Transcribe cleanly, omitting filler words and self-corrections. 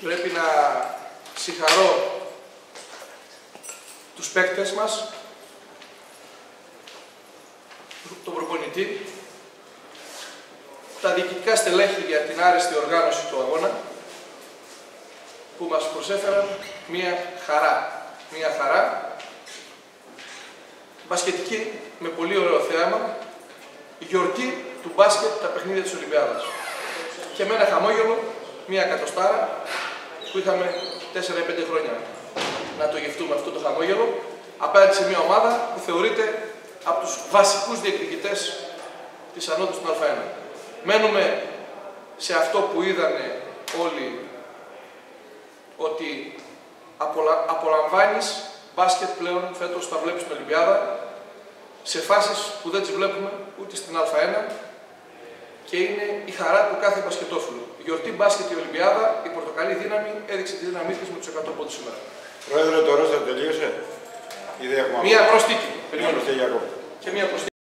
Πρέπει να συγχαρώ τους παίκτες μας, τον προπονητή, τα διοικητικά στελέχη για την άριστη οργάνωση του αγώνα, που μας προσέφεραν μία χαρά μπασκετική με πολύ ωραίο θέαμα, γιορτή του μπάσκετ, τα παιχνίδια της Ολυμπιάδας. Και με ένα χαμόγελο, μία εκατοστάρα που είχαμε 4-5 χρόνια να το γευτούμε αυτό το χαμόγελο, απέναντι σε μια ομάδα που θεωρείται από τους βασικούς διεκδικητές της ανώδου στην Α1. Μένουμε σε αυτό που είδανε όλοι, ότι απολαμβάνεις μπάσκετ πλέον φέτος, θα βλέπεις την Ολυμπιάδα, σε φάσεις που δεν τις βλέπουμε ούτε στην Α1 και είναι η χαρά του κάθε μπασκετόφιλου. Γιορτή μπάσκετ η Ολυμπιάδα, η πορτοκαλί δύναμη έδειξε τη δύναμή της με τους 100 πόντους σήμερα. Πρόεδρε, το ρόστερ τελείωσε. Μία προσθήκη. Και μία προσθήκη.